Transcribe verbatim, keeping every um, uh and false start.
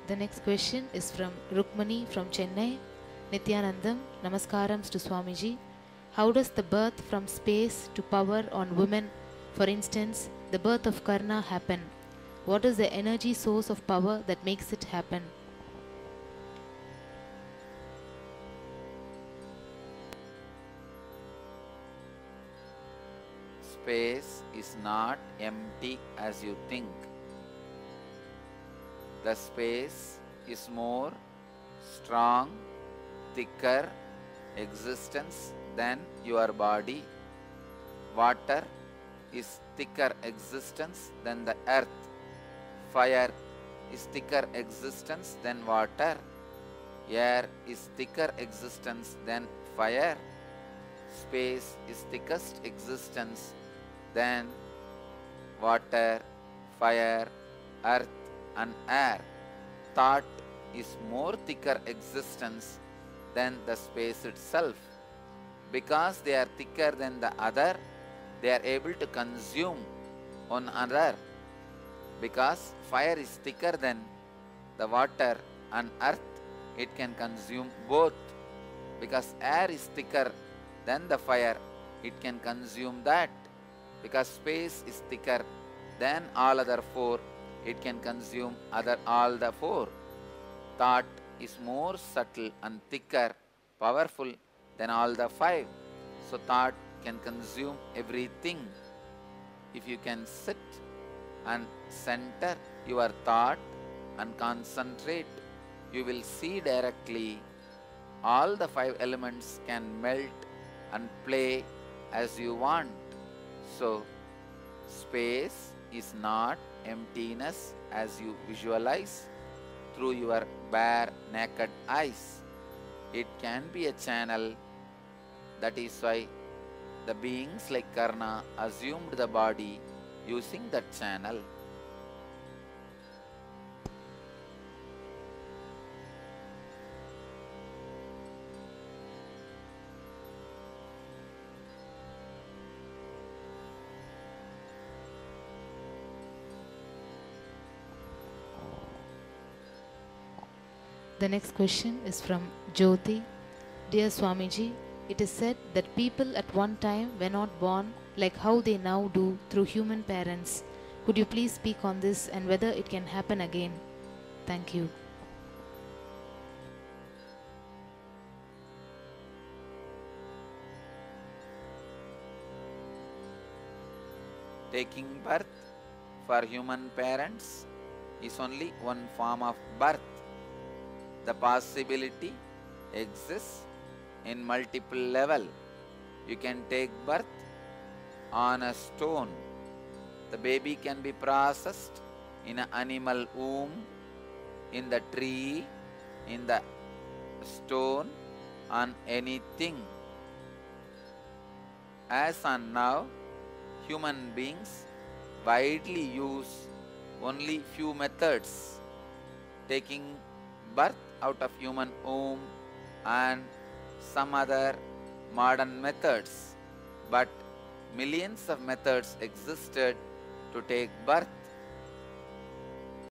The next question is from Rukmani from Chennai. Nithyanandam, Namaskarams to Swamiji. How does the birth from space to power on women, for instance, the birth of Karana, happen? What is the energy source of power that makes it happen? Space is not empty as you think. The space is more strong, thicker existence than your body. Water is thicker existence than the earth. Fire is thicker existence than water. Air is thicker existence than fire. Space is thickest existence than water, fire, earth and air. Thought is more thicker existence than the space itself. Because they are thicker than the other, they are able to consume one another. Because fire is thicker than the water and earth, it can consume both. Because air is thicker than the fire, it can consume that. Because space is thicker than all other four, it can consume other all the four. Thought is more subtle and thicker, powerful than all the five. So thought can consume everything. If you can sit and center your thought and concentrate, you will see directly all the five elements can melt and play as you want. So, space is not emptiness as you visualize through your bare naked eyes. It can be a channel. That is why the beings like Karna assumed the body using that channel. The next question is from Jyoti. Dear Swamiji, it is said that people at one time were not born like how they now do through human parents. Could you please speak on this and whether it can happen again? Thank you. Taking birth for human parents is only one form of birth. The possibility exists in multiple levels. You can take birth on a stone. The baby can be processed in an animal womb, in the tree, in the stone, on anything. As on now, human beings widely use only few methods. Taking birth out of human womb and some other modern methods, but millions of methods existed to take birth.